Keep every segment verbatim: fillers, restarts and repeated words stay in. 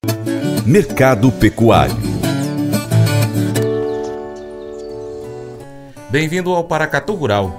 Mercado Pecuário. Bem-vindo ao Paracatu Rural.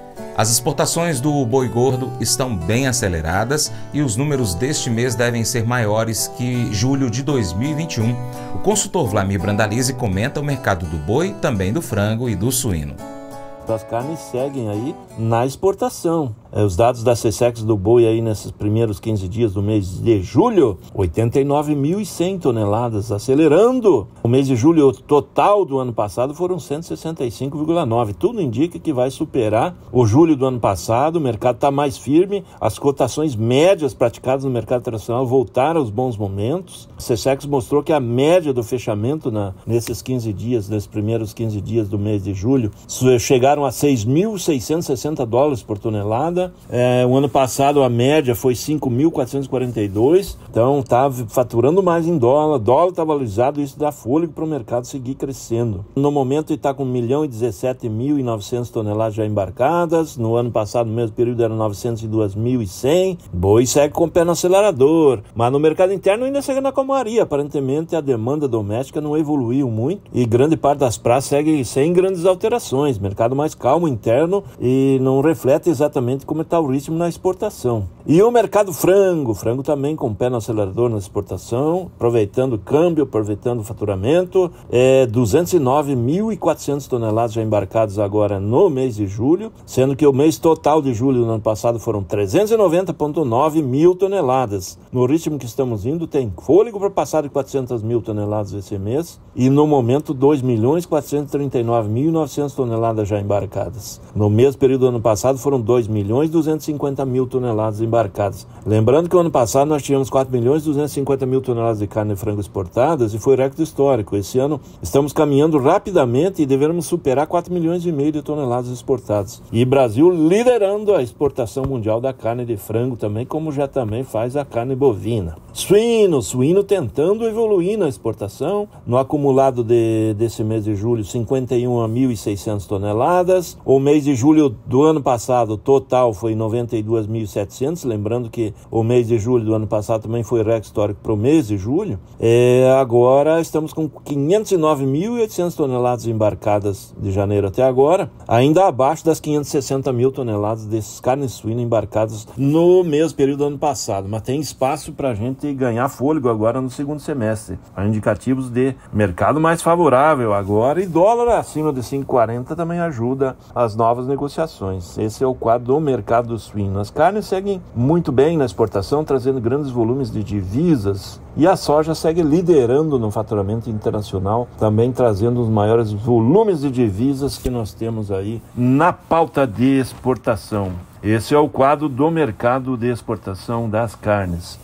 As exportações do boi gordo estão bem aceleradas e os números deste mês devem ser maiores que julho de dois mil e vinte e um. O consultor Vlamir Brandalize comenta o mercado do boi, também do frango e do suíno. As carnes seguem aí na exportação. Os dados da Secex do boi aí nesses primeiros quinze dias do mês de julho, oitenta e nove mil e cem toneladas, acelerando. O mês de julho total do ano passado foram cento e sessenta e cinco vírgula nove. Tudo indica que vai superar o julho do ano passado. O mercado está mais firme. As cotações médias praticadas no mercado internacional voltaram aos bons momentos. A Secex mostrou que a média do fechamento na, nesses quinze dias, nesses primeiros quinze dias do mês de julho, chegaram a seis mil seiscentos e sessenta dólares por tonelada. É, o ano passado a média foi cinco mil quatrocentos e quarenta e dois, então está faturando mais em dólar, dólar está valorizado, isso dá fôlego para o mercado seguir crescendo. No momento ele está com um milhão e dezessete mil e novecentas toneladas já embarcadas, no ano passado no mesmo período eram novecentos e dois mil e cem, boi segue com o pé no acelerador, mas no mercado interno ainda segue na calmaria, aparentemente a demanda doméstica não evoluiu muito e grande parte das praças segue sem grandes alterações, mercado mais calmo interno e não reflete exatamente como está o ritmo na exportação. E o mercado frango, frango também com o pé no acelerador na exportação, aproveitando o câmbio, aproveitando o faturamento, é duzentos e nove mil e quatrocentas toneladas já embarcadas agora no mês de julho, sendo que o mês total de julho do ano passado foram trezentos e noventa vírgula nove mil toneladas. No ritmo que estamos indo, tem fôlego para passar de quatrocentas mil toneladas esse mês, e no momento dois milhões quatrocentos e trinta e nove mil e novecentas toneladas já embarcadas. No mesmo período do ano passado foram dois milhões duzentos e cinquenta mil toneladas embarcadas. Lembrando que o ano passado nós tínhamos quatro milhões duzentos e cinquenta mil toneladas de carne de frango exportadas e foi recorde histórico. Esse ano estamos caminhando rapidamente e devemos superar quatro milhões e meio de toneladas exportadas. E Brasil liderando a exportação mundial da carne de frango também, como já também faz a carne bovina. Suíno, suíno tentando evoluir na exportação. No acumulado de, desse mês de julho, cinquenta e um mil e seiscentas toneladas. O mês de julho do ano passado, total foi noventa e dois mil e setecentos, lembrando que o mês de julho do ano passado também foi recorde histórico para o mês de julho. É, agora estamos com quinhentos e nove mil e oitocentas toneladas embarcadas de janeiro até agora, ainda abaixo das quinhentas e sessenta mil toneladas desses carnes suínas embarcadas no mesmo período do ano passado, mas tem espaço para a gente ganhar fôlego agora no segundo semestre. Há indicativos de mercado mais favorável agora e dólar acima de cinco reais e quarenta centavos também ajuda as novas negociações. Esse é o quadro do mercado do suíno. As carnes seguem muito bem na exportação, trazendo grandes volumes de divisas, e a soja segue liderando no faturamento internacional, também trazendo os maiores volumes de divisas que nós temos aí na pauta de exportação. Esse é o quadro do mercado de exportação das carnes.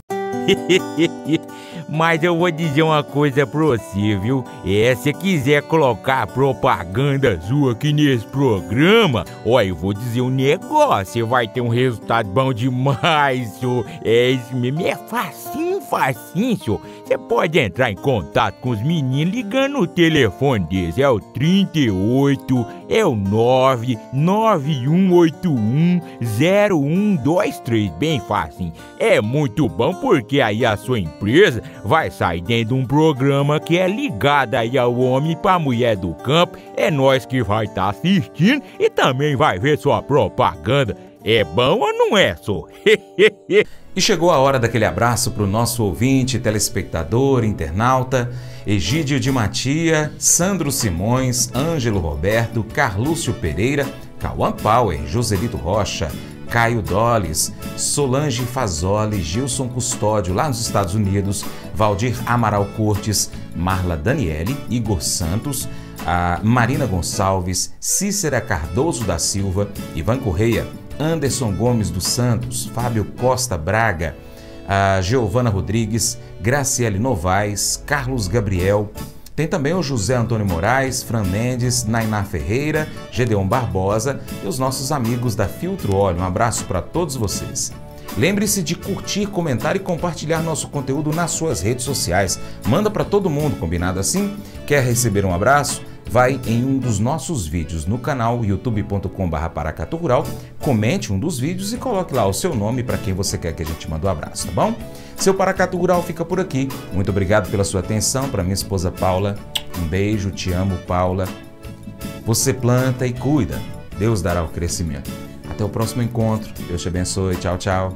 Mas eu vou dizer uma coisa pra você, viu? É, se quiser colocar propaganda sua aqui nesse programa, ó, eu vou dizer um negócio, você vai ter um resultado bom demais, senhor. É isso mesmo, é facinho, facinho, senhor. Você pode entrar em contato com os meninos ligando o telefone deles, é o trinta e oito, é o nove nove um oito um zero um dois três, bem facinho. É muito bom porque aí a sua empresa vai sair dentro de um programa que é ligado aí ao homem para a mulher do campo. É nós que vai estar tá assistindo e também vai ver sua propaganda. É bom ou não é, só? E chegou a hora daquele abraço para o nosso ouvinte, telespectador, internauta, Egídio de Matia, Sandro Simões, Ângelo Roberto, Carlúcio Pereira, Cauã Power, Joselito Rocha, Caio Doles, Solange Fazoli, Gilson Custódio, lá nos Estados Unidos, Valdir Amaral Cortes, Marla Daniele, Igor Santos, a Marina Gonçalves, Cícera Cardoso da Silva, Ivan Correia, Anderson Gomes dos Santos, Fábio Costa Braga, a Giovana Rodrigues, Graciele Novaes, Carlos Gabriel. Tem também o José Antônio Moraes, Fran Mendes, Nainá Ferreira, Gedeon Barbosa e os nossos amigos da Filtro Óleo. Um abraço para todos vocês. Lembre-se de curtir, comentar e compartilhar nosso conteúdo nas suas redes sociais. Manda para todo mundo, combinado assim? Quer receber um abraço? vai em um dos nossos vídeos no canal youtube ponto com barra Paracatu Rural, comente um dos vídeos e coloque lá o seu nome para quem você quer que a gente mande um abraço, tá bom? Seu Paracatu Rural fica por aqui. Muito obrigado pela sua atenção. Para minha esposa Paula, um beijo, te amo, Paula. Você planta e cuida, Deus dará o crescimento. Até o próximo encontro. Deus te abençoe. Tchau, tchau.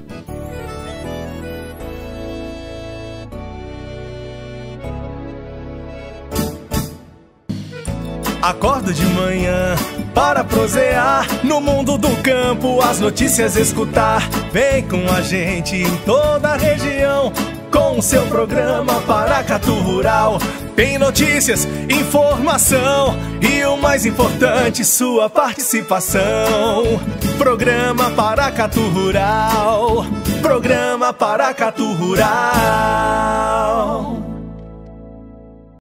Acordo de manhã para prosear no mundo do campo, as notícias escutar. Vem com a gente em toda a região com o seu programa Paracatu Rural. Tem notícias, informação e o mais importante, sua participação. Programa Paracatu Rural. Programa Paracatu Rural.